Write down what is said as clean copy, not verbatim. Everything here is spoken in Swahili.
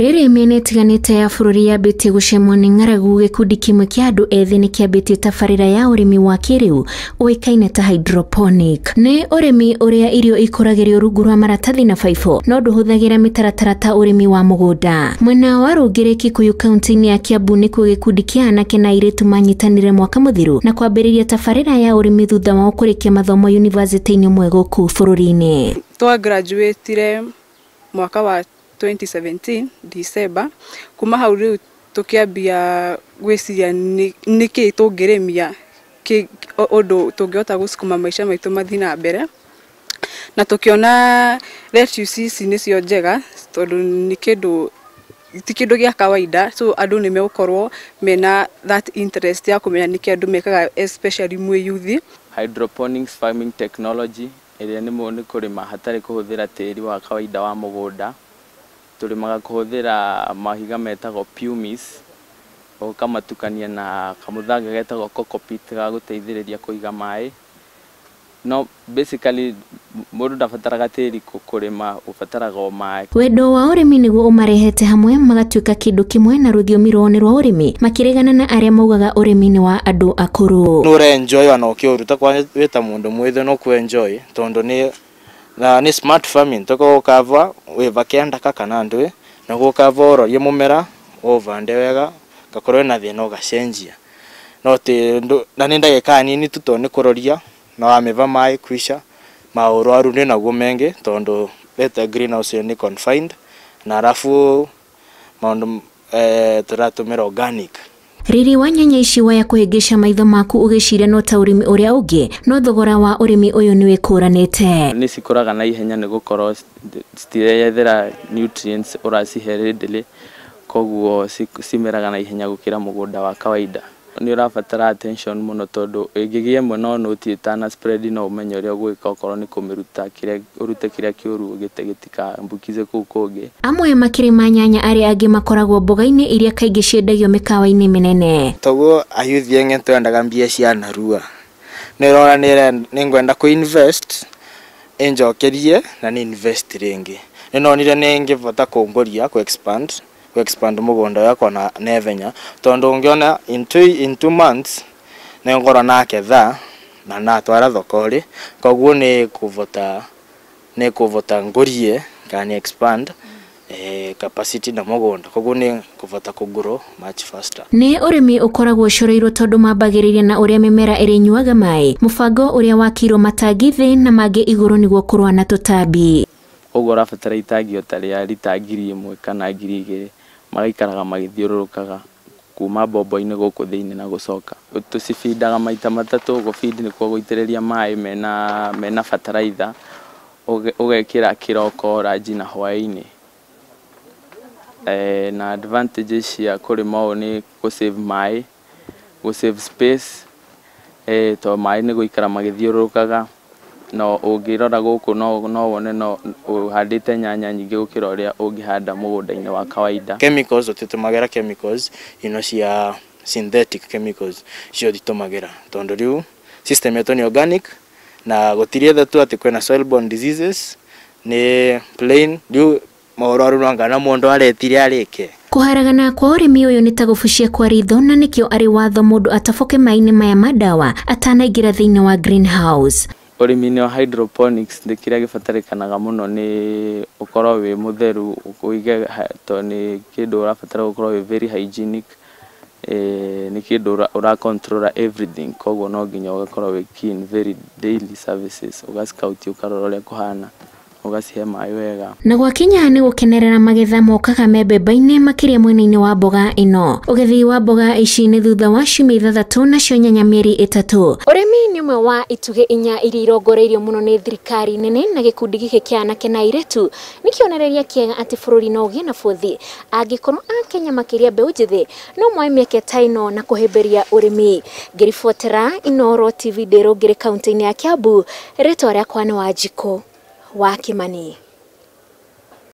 Rĩrĩ mĩena ĩtiganĩte ya bũrũri yambĩtie gũcemwo nĩ ng'aragu, gĩkundi kĩmwe kĩa andũ ethĩ nĩ kĩambĩtie tabarĩra ya ũrĩmi wa kiriu ũĩkaine ta hydroponic. Nĩ ũrĩmi ũrĩa irio ikũragĩrio rungu rwa maratathi na baibũ, no ndũhũthagĩra mĩtaratara ta ũrĩmi wa mũgũnda. Mwena wa Rungiri, Kikuyu, kaunti-inĩ ya Kiambu, nĩkuo gĩkundi kĩa anake na airĩtu manyitanire mwaka mũthiru na kwambĩrĩria tabarĩra ya ũrĩmi thutha wa kũrĩkia mathomo yunivasĩtĩ-inĩ ĩmwe gũkũ bũrũri-inĩ. Graduate mwaka wa 2017 December. Kuma hau riu tukiambia gwiciria niki tungiremia undu tungihota gusukuma maisha maitu mathi na mbere, na tukiona lettuce ici nicio njega tondu ni kindu ti kindu gia kawaida, so andu ni megukorwo mena that interest ya kumenya niki andu mekaga, especially mwe youth. Hydroponics farming technology iria ni kurima hatari kuhuthira tiri wa kawaida wa mugunda. Tulimaga kuhuthira mahiga metagwo pumice, ukamatukania na kamuthanga getagwo cockpit ga guteithĩrĩria kuiga mai. No basically mundu ndabataraga tĩri kurima, ubataraga mai. Wendo wa ũrĩmi nĩguo ũmarehete hamwe magatuĩka kĩndũ kĩmwe na rũthiomi rwao nĩ rwa ũrĩmi, makĩregana na arĩa maugaga ũrĩmi nĩ wa andũ akũrũ. No enjoy wana ũkĩũruta kwa wĩta mũndũ mwĩthĩ no ku enjoy tondu ni smart farming toko kava weva kenda kana ndwe na gukava ororie mumera ovande wega gakorwo na thina ugacenjia no ti na ni ndagika nini tuto ni kuroria na wameva mai kwisha mauro arunde na gumenge tondu beta greenhouse ni confined na arafu maundu turatumira organic. Riri wa nyanya ici waya kuhĩngĩca maitho maku ũgĩciria no ta ũrĩmi ũrĩa ũngĩ, no thogora wa ũrĩmi ũyũ nĩ wĩkũranĩte. Nĩ cikũraga na ihenya nĩ gũkorwo citireyethera nutrients ũracihe rĩndĩlĩ, koguo cimeraga na ihenya gũkĩra mũgũnda wa kawaida. Nĩ ũrabatara attention mũno tondu ĩngĩgĩa ĩmwe no noti ĩtana spread no ũmenye ũrĩa ũgwĩka okorwo nĩ kũmĩruta ũrute kĩrĩa kĩũru gĩte gĩtikambukize kũu kũngĩ. Amwe makĩrĩma nyanya arĩa angĩ makoragwo mboga-inĩ iria kaingĩ ciendagio mĩkawa-inĩ mĩnene. Toguo ayuthi enge twendaga mbia cia narua. Nĩrora nĩngwenda ku-invest enjokerie na ni invest rĩngĩ. Nĩnonire nĩngĩbota kũngũria ku-expand mugunda yakwa na nevenya tondu ungiona in 2 months ne ngora na ketha na natwara thokori, koguo ni kuvota ngurie kana expand capacity na mugunda, koguo ni kuvota kugrow much faster. Ni urimi ukoragwo ucoreirwo tondu mambagĩrĩria na uria mimera ĩrĩnyuaga mai, mubango uria wakirwo matangi thĩ na mangĩ igũrũ nĩguo kũrũa na tũtambi. Ũguo ũrabatara itangi o ta rĩa lita 1,000 kana 2,000 magaikaraga magĩthiũrũrũkaga kuma bombo-inĩ gũkũ thĩinĩ na gũcoka. Tucibindaga maita matatũ. Gũbindi nĩkuo gũitĩrĩria mai mena bataraitha, ũgekĩra kĩroko, ranji na hwaĩ-inĩ. Na advantages cia kũrĩma ũũ nĩ gũsave mai, gũsave space, tondũ mai nĩ gũikara magĩthiũrũrũkaga. No ũngĩrora gũkũ no wone no ũhandĩte nyanya nyingĩ gũkĩra ũrĩa ũngĩhanda mũgũnda-inĩ wa kawaida. Chemicals tũtũmagĩra chemicals cia synthetic chemicals cio tũtũmagĩra tondu riu system yetu ni organic na gũtirĩ tha tu atĩ kwĩna soil borne diseases, ni plain riu maũrwaru nwangana mũndũ aretire arĩke. Kũharagana kwa ũrĩmi ũyũ nĩ ta gũbucia kwa ritho, na nĩkĩo arĩ watho mũndũ ataboke mai-inĩ maya mandawa atanaingĩra thĩinĩ wa greenhouse. Ũrĩmi-inĩ wa hydroponics nĩ kĩrĩa gĩbatarĩkanaga mũno nĩ ũkorwo wĩ mũtheru, ũige to nĩ kĩndũ ũrabatara gũkorwo wĩ very hygienic, nĩ kĩndũ ũracontrol everything, koguo no nginya ũgakorwo wĩ keen very daily services, ũgascout ũkarora ũrĩa kũhana, ugacihe mai wega. Na gwakinya nĩ gũkenerera magetha mokaga mebemba-inĩ makĩria mwena-inĩ wa mboga ĩno. Ũgethi wa mboga ici nĩ thutha wa ciumia 3 nacio nyanya mĩeri 3. Ũrĩmi nĩ ũmwe wa itugĩ 4 iria irongoreirio mũno nĩ thirikari nene, na gĩkundi gĩkĩ kĩa anake na airĩtu nĩ kĩonereria kĩega atĩ bũrũri no ũgĩe na bũthi angĩkorwo Akenya makĩria mbeũ njĩthĩ no moe mĩeke ta ĩno na kũhĩmbĩria ũrĩmi. Ngĩribotera Inooro TV ndĩ Rungiri kaunti-inĩ ya Kiambu, rĩtwa rĩakwa nĩ Wanjikũ wa Kimani.